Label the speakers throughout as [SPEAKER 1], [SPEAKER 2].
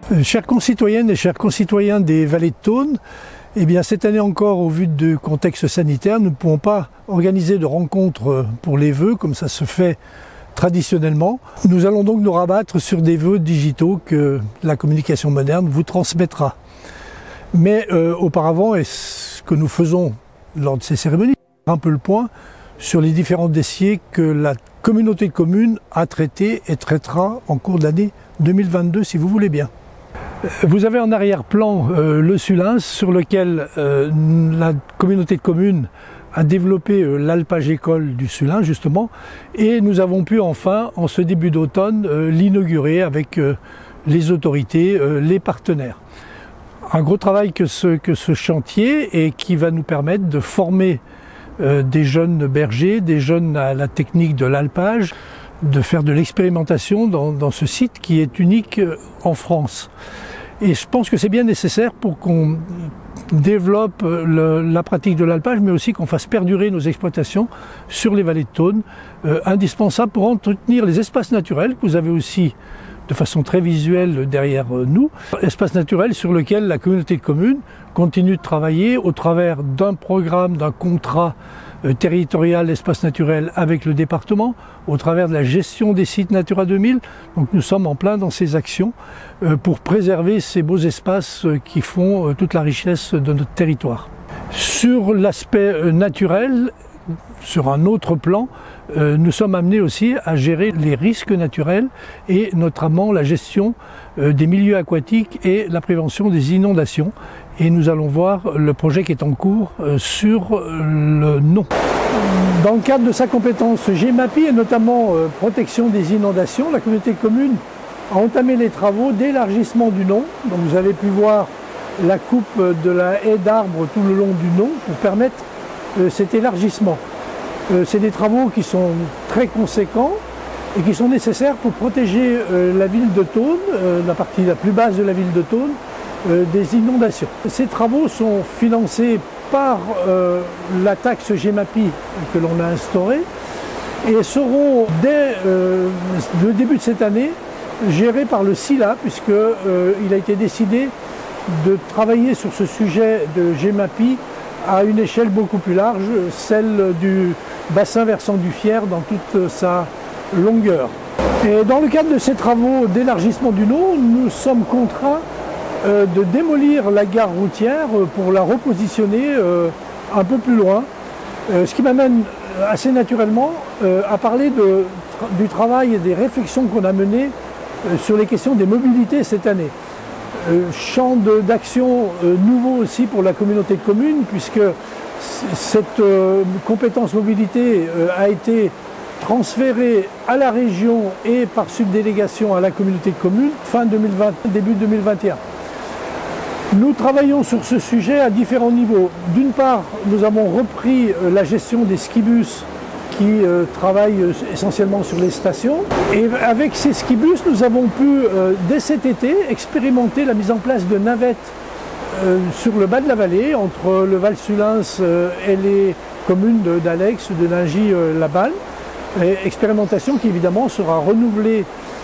[SPEAKER 1] Chères concitoyennes et chers concitoyens des vallées de Thônes, eh bien, cette année encore, au vu du contexte sanitaire, nous ne pouvons pas organiser de rencontres pour les vœux comme ça se fait traditionnellement. Nous allons donc nous rabattre sur des vœux digitaux que la communication moderne vous transmettra. Mais auparavant, et ce que nous faisons lors de ces cérémonies, un peu le point sur les différents dossiers que la communauté de communes a traités et traitera en cours de l'année 2022, si vous voulez bien. Vous avez en arrière-plan le Sulins, sur lequel la communauté de communes a développé l'alpage école du Sulins, justement, et nous avons pu enfin, en ce début d'automne, l'inaugurer avec les autorités, les partenaires. Un gros travail que ce chantier et qui va nous permettre de former des jeunes bergers, des jeunes à la technique de l'alpage, de faire de l'expérimentation dans ce site qui est unique en France. Et je pense que c'est bien nécessaire pour qu'on développe la pratique de l'alpage, mais aussi qu'on fasse perdurer nos exploitations sur les vallées de Thônes, indispensable pour entretenir les espaces naturels que vous avez aussi de façon très visuelle derrière nous, espace naturel sur lequel la communauté de communes continue de travailler au travers d'un programme, d'un contrat territorial d'espace naturel avec le département, au travers de la gestion des sites Natura 2000. Donc nous sommes en plein dans ces actions pour préserver ces beaux espaces qui font toute la richesse de notre territoire. Sur l'aspect naturel, sur un autre plan, nous sommes amenés aussi à gérer les risques naturels et notamment la gestion des milieux aquatiques et la prévention des inondations. Et nous allons voir le projet qui est en cours sur le nom. Dans le cadre de sa compétence GEMAPI et notamment protection des inondations, la communauté de communes a entamé les travaux d'élargissement du nom. Donc vous avez pu voir la coupe de la haie d'arbres tout le long du nom pour permettre cet élargissement. C'est des travaux qui sont très conséquents et qui sont nécessaires pour protéger la ville de Thônes, la partie la plus basse de la ville de Thônes, des inondations. Ces travaux sont financés par la taxe GEMAPI que l'on a instaurée et seront dès le début de cette année gérés par le SILA, puisqu'il a été décidé de travailler sur ce sujet de GEMAPI à une échelle beaucoup plus large, celle du bassin versant du Fier dans toute sa longueur. Et dans le cadre de ces travaux d'élargissement du nom, nous sommes contraints de démolir la gare routière pour la repositionner un peu plus loin. Ce qui m'amène assez naturellement à parler du travail et des réflexions qu'on a menées sur les questions des mobilités cette année. Champ d'action nouveau aussi pour la communauté de communes, puisque cette compétence mobilité a été transférée à la région et par subdélégation à la communauté de communes fin 2020, début 2021. Nous travaillons sur ce sujet à différents niveaux. D'une part, nous avons repris la gestion des skibus qui travaillent essentiellement sur les stations. Et avec ces skibus, nous avons pu, dès cet été, expérimenter la mise en place de navettes sur le bas de la vallée, entre le Val-Sulins et les communes d'Alex, de Lingy-la-Balle. Expérimentation qui évidemment sera renouvelée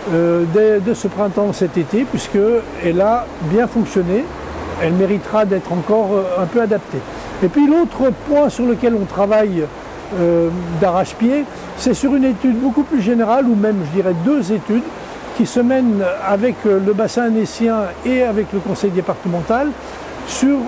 [SPEAKER 1] dès ce printemps, cet été, puisqu'elle a bien fonctionné. Elle méritera d'être encore un peu adaptée. Et puis l'autre point sur lequel on travaille d'arrache-pied, c'est sur une étude beaucoup plus générale, ou même je dirais deux études, qui se mènent avec le bassin annécien et avec le conseil départemental sur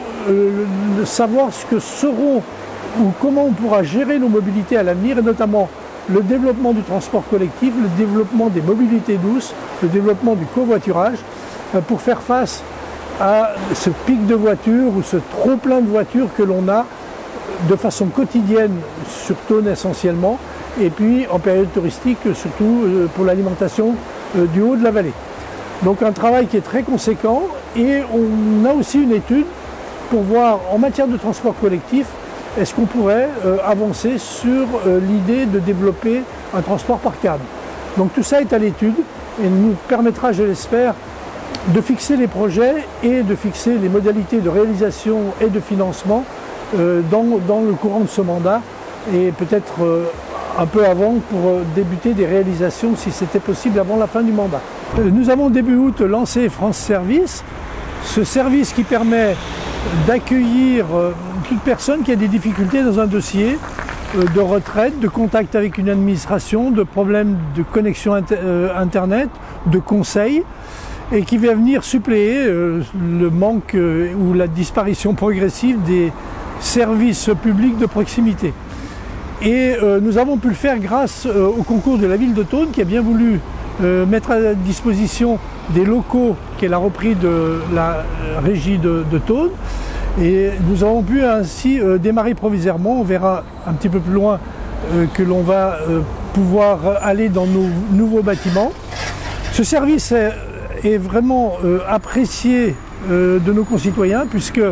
[SPEAKER 1] savoir ce que seront ou comment on pourra gérer nos mobilités à l'avenir, et notamment le développement du transport collectif, le développement des mobilités douces, le développement du covoiturage, pour faire face à ce pic de voitures ou ce trop-plein de voitures que l'on a de façon quotidienne sur Thônes essentiellement, et puis en période touristique surtout pour l'alimentation du haut de la vallée. Donc un travail qui est très conséquent, et on a aussi une étude pour voir en matière de transport collectif, est-ce qu'on pourrait avancer sur l'idée de développer un transport par câble. Donc tout ça est à l'étude et nous permettra, je l'espère, de fixer les projets et de fixer les modalités de réalisation et de financement dans le courant de ce mandat, et peut-être un peu avant pour débuter des réalisations si c'était possible avant la fin du mandat. Nous avons début août lancé France Service, ce service qui permet d'accueillir toute personne qui a des difficultés dans un dossier de retraite, de contact avec une administration, de problèmes de connexion Internet, de conseils, et qui va venir suppléer le manque ou la disparition progressive des services publics de proximité. Et nous avons pu le faire grâce au concours de la ville de Thônes qui a bien voulu mettre à disposition des locaux qu'elle a repris de la régie de Thônes. Et nous avons pu ainsi démarrer provisoirement. On verra un petit peu plus loin que l'on va pouvoir aller dans nos nouveaux bâtiments. Ce service est vraiment apprécié de nos concitoyens puisque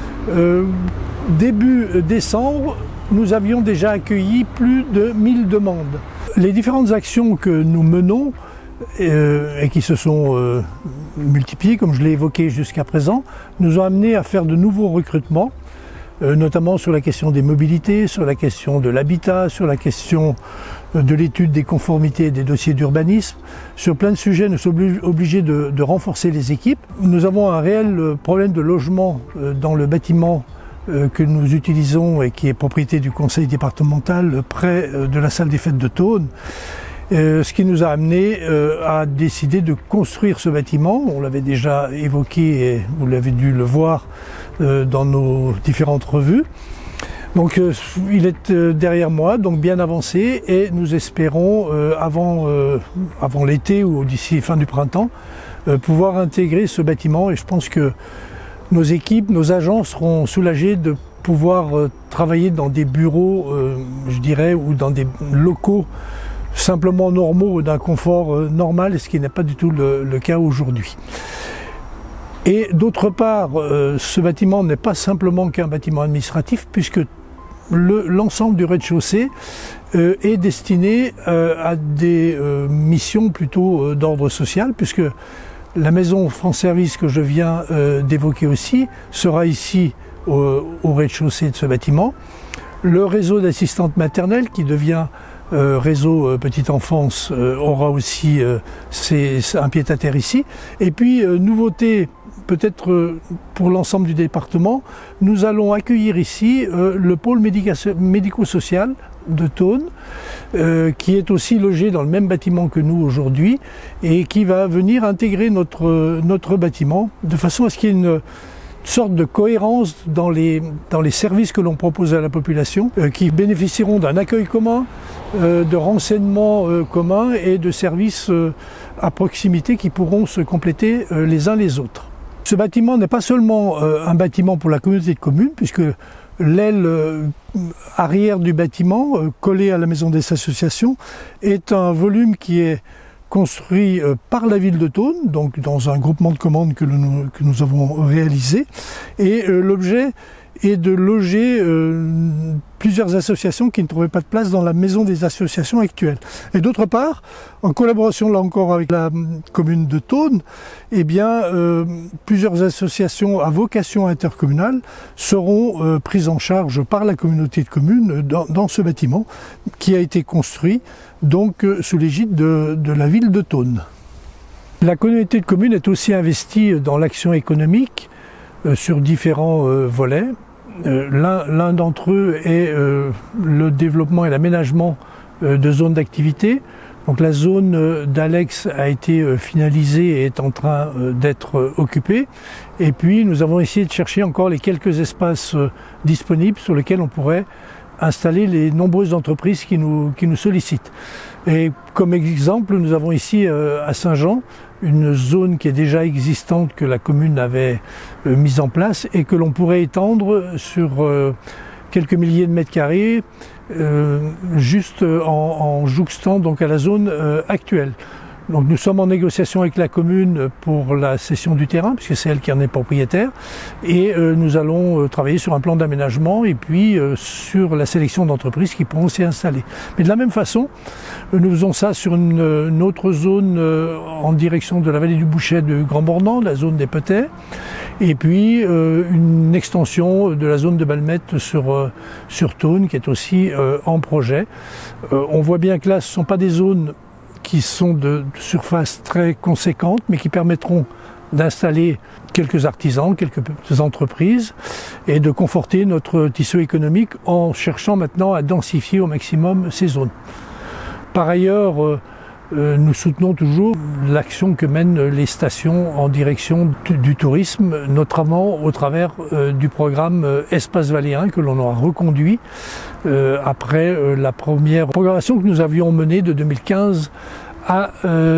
[SPEAKER 1] début décembre, nous avions déjà accueilli plus de 1000 demandes. Les différentes actions que nous menons et qui se sont multipliées, comme je l'ai évoqué jusqu'à présent, nous ont amené à faire de nouveaux recrutements, notamment sur la question des mobilités, sur la question de l'habitat, sur la question de l'étude des conformités et des dossiers d'urbanisme. Sur plein de sujets, nous sommes obligés de renforcer les équipes. Nous avons un réel problème de logement dans le bâtiment que nous utilisons et qui est propriété du conseil départemental près de la salle des fêtes de Thônes. Ce qui nous a amené à décider de construire ce bâtiment. On l'avait déjà évoqué et vous l'avez dû le voir dans nos différentes revues. Donc il est derrière moi, donc bien avancé, et nous espérons avant l'été ou d'ici fin du printemps pouvoir intégrer ce bâtiment, et je pense que nos équipes, nos agents seront soulagés de pouvoir travailler dans des bureaux, je dirais, ou dans des locaux simplement normaux, d'un confort normal, ce qui n'est pas du tout le cas aujourd'hui. Et d'autre part, ce bâtiment n'est pas simplement qu'un bâtiment administratif, puisque l'ensemble du rez-de-chaussée est destiné à des missions plutôt d'ordre social, puisque la maison France Service que je viens d'évoquer aussi sera ici au rez-de-chaussée de ce bâtiment. Le réseau d'assistantes maternelles qui devient réseau petite enfance aura aussi un pied-à-terre ici. Et puis, nouveauté peut-être pour l'ensemble du département, nous allons accueillir ici le pôle médico-social de Thônes, qui est aussi logé dans le même bâtiment que nous aujourd'hui et qui va venir intégrer notre bâtiment de façon à ce qu'il y ait une sorte de cohérence dans les services que l'on propose à la population, qui bénéficieront d'un accueil commun, de renseignements communs et de services à proximité qui pourront se compléter les uns les autres. Ce bâtiment n'est pas seulement un bâtiment pour la communauté de communes, puisque l'aile arrière du bâtiment, collée à la maison des associations, est un volume qui est construit par la ville de Thônes, donc dans un groupement de commandes que nous avons réalisé. Et l'objet est de loger plusieurs associations qui ne trouvaient pas de place dans la maison des associations actuelle. Et d'autre part, en collaboration là encore avec la commune de Thônes, eh bien, plusieurs associations à vocation intercommunale seront prises en charge par la communauté de communes dans ce bâtiment qui a été construit donc sous l'égide de la ville de Thônes. La communauté de communes est aussi investie dans l'action économique sur différents volets. L'un d'entre eux est le développement et l'aménagement de zones d'activité. Donc la zone d'Alex a été finalisée et est en train d'être occupée. Et puis nous avons essayé de chercher encore les quelques espaces disponibles sur lesquels on pourrait installer les nombreuses entreprises qui nous sollicitent. Et comme exemple, nous avons ici à Saint-Jean une zone qui est déjà existante que la commune avait mise en place et que l'on pourrait étendre sur quelques milliers de mètres carrés juste en jouxtant donc à la zone actuelle. Donc nous sommes en négociation avec la commune pour la cession du terrain, puisque c'est elle qui en est propriétaire, et nous allons travailler sur un plan d'aménagement et puis sur la sélection d'entreprises qui pourront s'y installer. Mais de la même façon, nous faisons ça sur une autre zone en direction de la vallée du Bouchet de Grand-Bornand, la zone des Petets, Et puis une extension de la zone de Balmette sur Thônes qui est aussi en projet. On voit bien que là, ce ne sont pas des zones qui sont de surface très conséquente, mais qui permettront d'installer quelques artisans, quelques entreprises et de conforter notre tissu économique en cherchant maintenant à densifier au maximum ces zones. Par ailleurs, nous soutenons toujours l'action que mènent les stations en direction du tourisme, notamment au travers du programme Espace Valléen que l'on aura reconduit après la première programmation que nous avions menée de 2015 à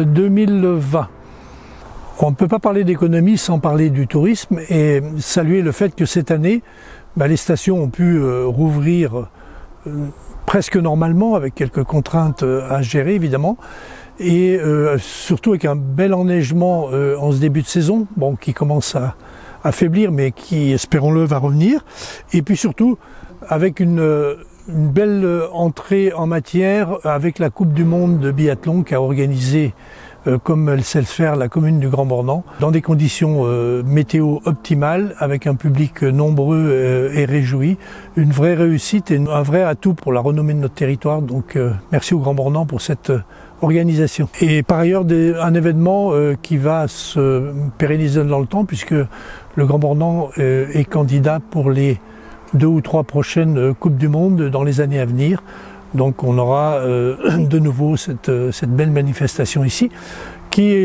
[SPEAKER 1] 2020. On ne peut pas parler d'économie sans parler du tourisme et saluer le fait que cette année, les stations ont pu rouvrir presque normalement avec quelques contraintes à gérer évidemment et surtout avec un bel enneigement en ce début de saison, qui commence à affaiblir mais qui, espérons-le, va revenir. Et puis surtout avec une belle entrée en matière avec la Coupe du Monde de biathlon qu'a organisée comme elle sait le faire la commune du Grand Bornand, dans des conditions météo optimales, avec un public nombreux et réjoui. Une vraie réussite et un vrai atout pour la renommée de notre territoire. Donc merci au Grand Bornand pour cette organisation. Et par ailleurs, un événement qui va se pérenniser dans le temps, puisque le Grand Bornand est candidat pour les 2 ou 3 prochaines Coupes du Monde dans les années à venir. Donc on aura de nouveau cette belle manifestation ici qui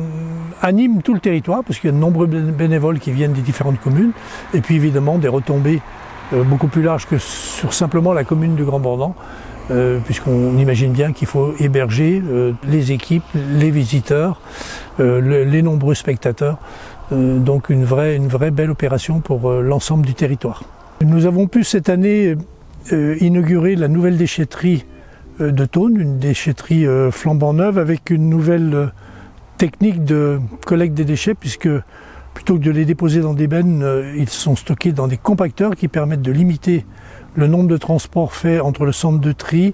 [SPEAKER 1] anime tout le territoire parce qu'il y a de nombreux bénévoles qui viennent des différentes communes et puis évidemment des retombées beaucoup plus larges que sur simplement la commune du Grand Bornand puisqu'on imagine bien qu'il faut héberger les équipes, les visiteurs, les nombreux spectateurs. Donc une vraie belle opération pour l'ensemble du territoire. Nous avons pu cette année inaugurer la nouvelle déchetterie de Thônes, une déchetterie flambant neuve avec une nouvelle technique de collecte des déchets puisque plutôt que de les déposer dans des bennes, ils sont stockés dans des compacteurs qui permettent de limiter le nombre de transports faits entre le centre de tri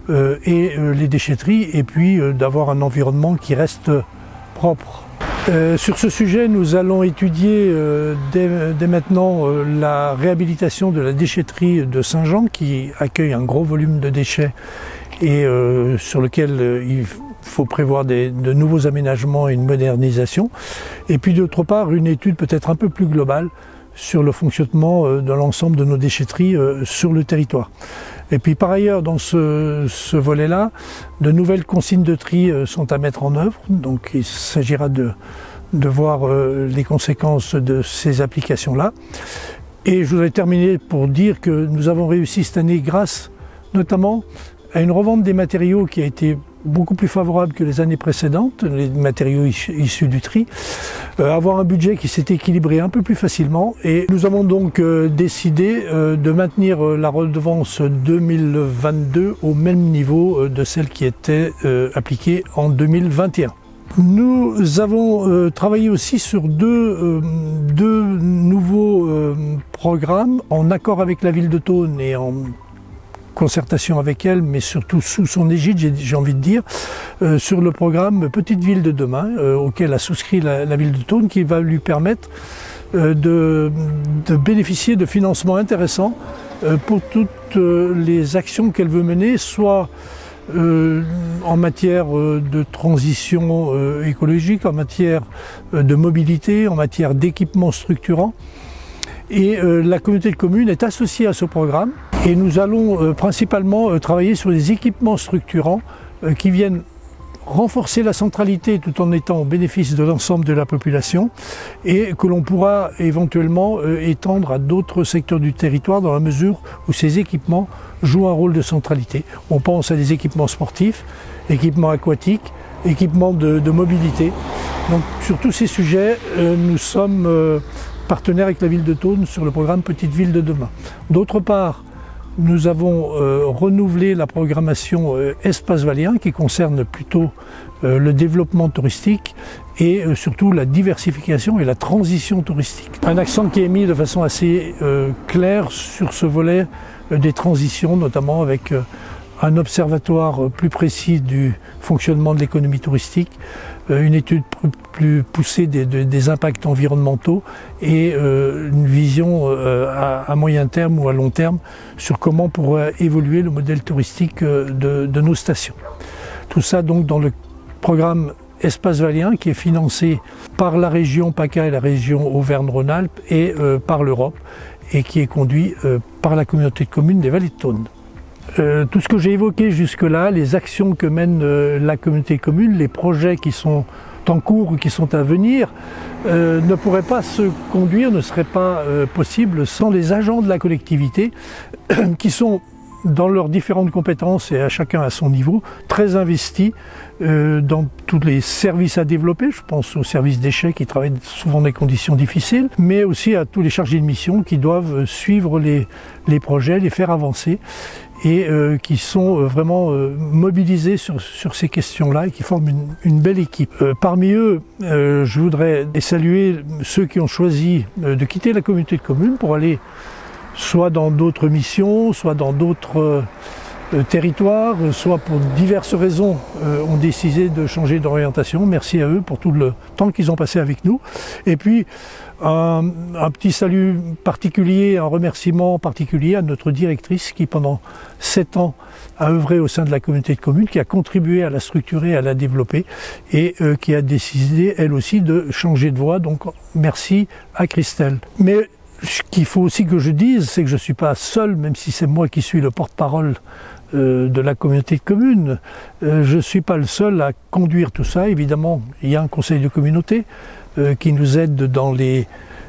[SPEAKER 1] et les déchetteries et puis d'avoir un environnement qui reste propre. Sur ce sujet, nous allons étudier dès maintenant la réhabilitation de la déchetterie de Saint-Jean qui accueille un gros volume de déchets et sur lequel il faut prévoir de nouveaux aménagements et une modernisation. Et puis d'autre part, une étude peut-être un peu plus globale sur le fonctionnement de l'ensemble de nos déchetteries sur le territoire. Et puis par ailleurs, dans ce volet-là, de nouvelles consignes de tri sont à mettre en œuvre. Donc il s'agira de voir les conséquences de ces applications-là. Et je voudrais terminer pour dire que nous avons réussi cette année grâce notamment à une revente des matériaux qui a été beaucoup plus favorable que les années précédentes, les matériaux issus du tri, avoir un budget qui s'est équilibré un peu plus facilement et nous avons donc décidé de maintenir la redevance 2022 au même niveau de celle qui était appliquée en 2021. Nous avons travaillé aussi sur deux nouveaux programmes en accord avec la ville de Thônes et en concertation avec elle, mais surtout sous son égide, j'ai envie de dire, sur le programme Petite Ville de demain, auquel a souscrit la ville de Thônes, qui va lui permettre de bénéficier de financements intéressants pour toutes les actions qu'elle veut mener, soit en matière de transition écologique, en matière de mobilité, en matière d'équipements structurants. Et la communauté de communes est associée à ce programme et nous allons principalement travailler sur des équipements structurants qui viennent renforcer la centralité tout en étant au bénéfice de l'ensemble de la population et que l'on pourra éventuellement étendre à d'autres secteurs du territoire dans la mesure où ces équipements jouent un rôle de centralité. On pense à des équipements sportifs, équipements aquatiques, équipements de mobilité. Donc sur tous ces sujets, nous sommes partenaire avec la ville de Thônes sur le programme Petite Ville de demain. D'autre part, nous avons renouvelé la programmation Espace Valléen qui concerne plutôt le développement touristique et surtout la diversification et la transition touristique. Un accent qui est mis de façon assez claire sur ce volet des transitions, notamment avec un observatoire plus précis du fonctionnement de l'économie touristique, une étude plus poussée des impacts environnementaux et une vision à moyen terme ou à long terme sur comment pourrait évoluer le modèle touristique de nos stations. Tout ça donc dans le programme Espace Valien qui est financé par la région PACA et la région Auvergne-Rhône-Alpes et par l'Europe et qui est conduit par la communauté de communes des Vallées de Thône. Tout ce que j'ai évoqué jusque-là, les actions que mène la communauté de communes, les projets qui sont en cours ou qui sont à venir, ne pourraient pas se conduire, ne seraient pas possibles sans les agents de la collectivité qui sont dans leurs différentes compétences et à chacun à son niveau, très investis dans tous les services à développer. Je pense aux services déchets qui travaillent souvent dans des conditions difficiles, mais aussi à tous les chargés de mission qui doivent suivre les projets, les faire avancer et qui sont vraiment mobilisés sur ces questions-là et qui forment une belle équipe. Parmi eux, je voudrais saluer ceux qui ont choisi de quitter la communauté de communes pour aller soit dans d'autres missions, soit dans d'autres territoires, soit pour diverses raisons ont décidé de changer d'orientation. Merci à eux pour tout le temps qu'ils ont passé avec nous. Et puis un petit salut particulier, un remerciement particulier à notre directrice qui pendant 7 ans a œuvré au sein de la communauté de communes, qui a contribué à la structurer, à la développer et qui a décidé elle aussi de changer de voie. Donc merci à Christelle. Mais ce qu'il faut aussi que je dise, c'est que je ne suis pas seul, même si c'est moi qui suis le porte-parole de la communauté de communes. Je ne suis pas le seul à conduire tout ça. Évidemment, il y a un conseil de communauté qui nous aide dans les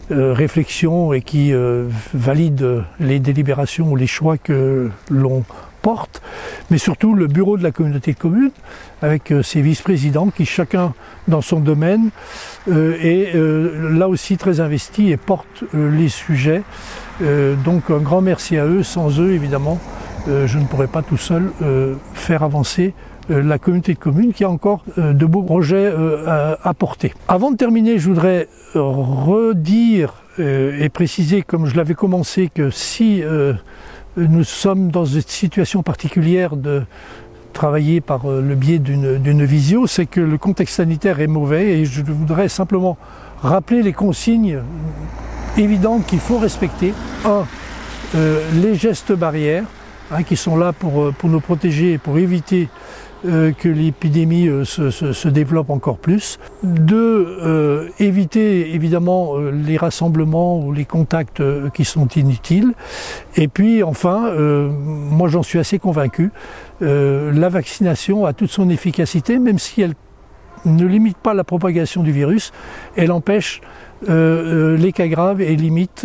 [SPEAKER 1] réflexions et qui valide les délibérations ou les choix que l'on porte, mais surtout le bureau de la communauté de communes avec ses vice-présidents qui chacun dans son domaine est là aussi très investi et porte les sujets. Donc un grand merci à eux. Sans eux évidemment je ne pourrais pas tout seul faire avancer la communauté de communes qui a encore de beaux projets à porter. Avant de terminer, je voudrais redire et préciser, comme je l'avais commencé, que si nous sommes dans une situation particulière de travailler par le biais d'une visio, c'est que le contexte sanitaire est mauvais et je voudrais simplement rappeler les consignes évidentes qu'il faut respecter. Les gestes barrières qui sont là pour nous protéger et pour éviter que l'épidémie se développe encore plus. 2, éviter évidemment les rassemblements ou les contacts qui sont inutiles. Et puis enfin, moi j'en suis assez convaincu, la vaccination a toute son efficacité, même si elle ne limite pas la propagation du virus, elle empêche les cas graves et limite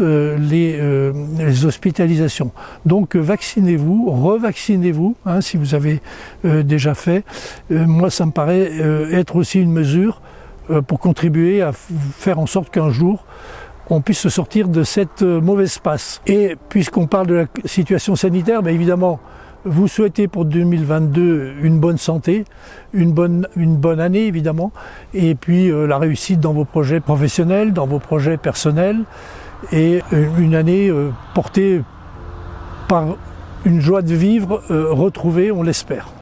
[SPEAKER 1] les hospitalisations. Donc vaccinez-vous, revaccinez-vous si vous avez déjà fait. Moi ça me paraît être aussi une mesure pour contribuer à faire en sorte qu'un jour on puisse se sortir de cette mauvaise passe. Et puisqu'on parle de la situation sanitaire, bien évidemment vous souhaitez pour 2022 une bonne santé, une bonne année évidemment, et puis la réussite dans vos projets professionnels, dans vos projets personnels, et une année portée par une joie de vivre retrouvée, on l'espère.